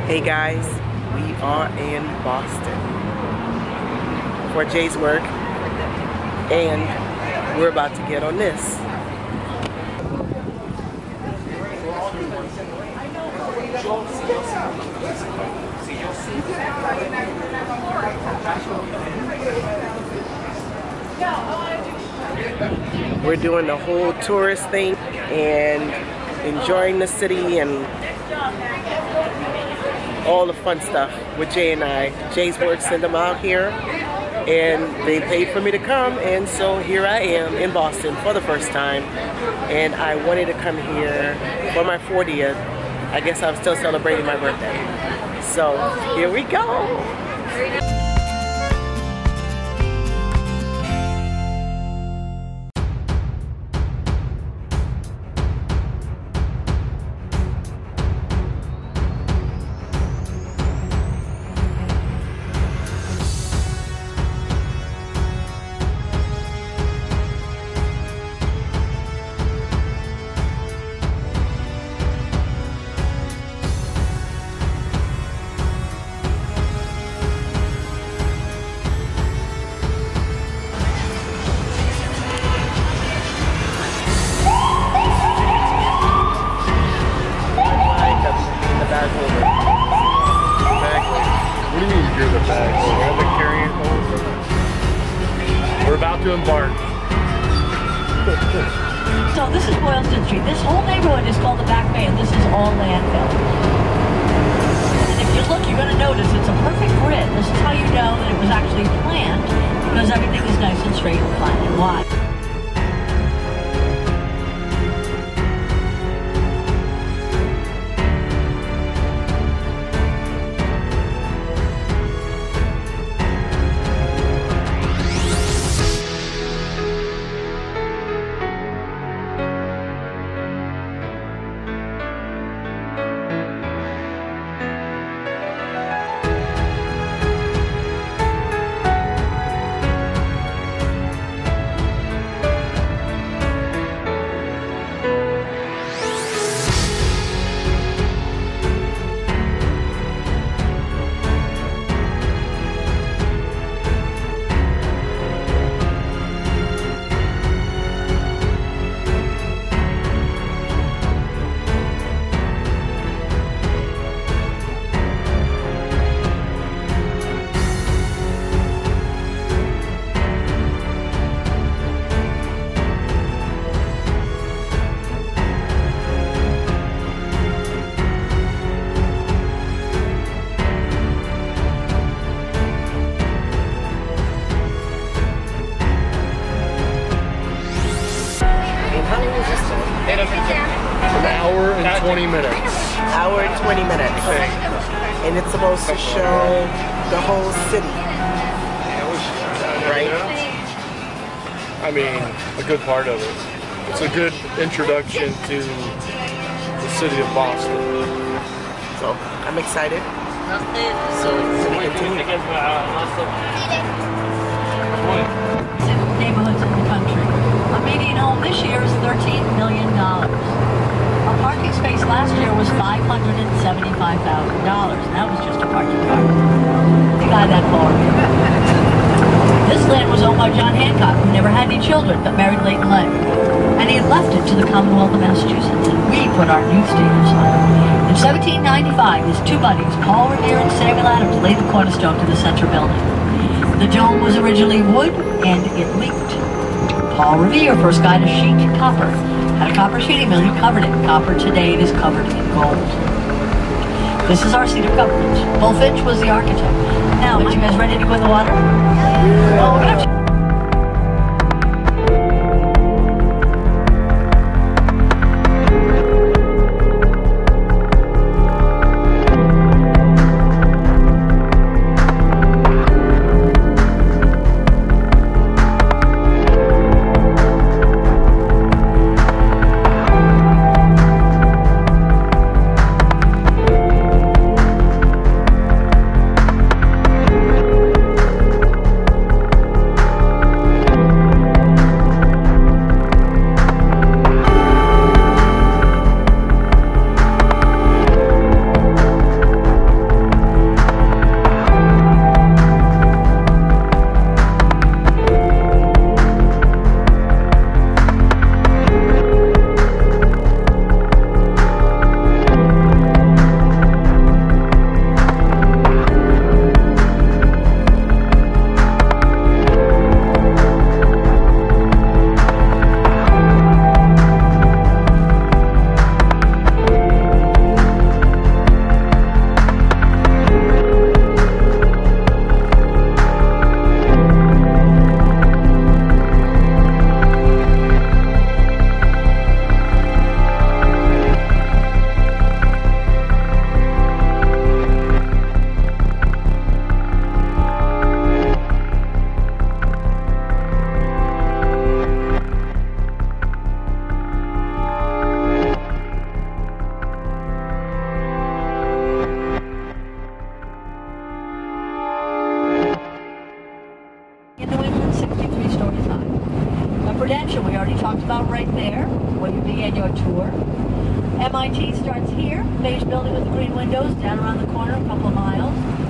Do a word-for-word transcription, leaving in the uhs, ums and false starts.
Hey guys, we are in Boston for Jay's work, and we're about to get on this. We're doing the whole tourist thing and enjoying the city and all the fun stuff with Jay and I. Jay's work sent them out here and they paid for me to come, and so here I am in Boston for the first time, and I wanted to come here for my fortieth. I guess I'm still celebrating my birthday. So here we go. We're about to embark. So this is Boylston Street. This whole neighborhood is called the Back Bay, and this is all landfill. And if you look, you're going to notice it's a perfect grid. This is how you know that it was actually planned, because everything is nice and straight and flat and wide. An hour and twenty minutes. Hour and twenty minutes. And it's supposed to show the whole city. Right? I mean, a good part of it. It's a good introduction to the city of Boston. So, I'm excited. So, we're going to continue. Neighborhoods in the country. A median home this year is thirteen million dollars. A parking space last year was five hundred seventy-five thousand dollars, and that was just a parking car. The guy that far. This land was owned by John Hancock, who never had any children, but married late in life. And he had left it to the Commonwealth of Massachusetts, and we put our new status on it. In seventeen ninety-five, his two buddies, Paul Revere and Samuel Adams, laid the cornerstone to the center building. The dome was originally wood, and it leaked. Paul Revere, first guy to sheet copper, had a copper sheeting mill. He covered it in copper. Today it is covered in gold. This is our seat of government. Bullfinch was the architect. Now, are you guys ready to go in the water? Well, we're gonna talked about right there when you began your tour. M I T starts here, beige building with the green windows, down around the corner, a couple of miles.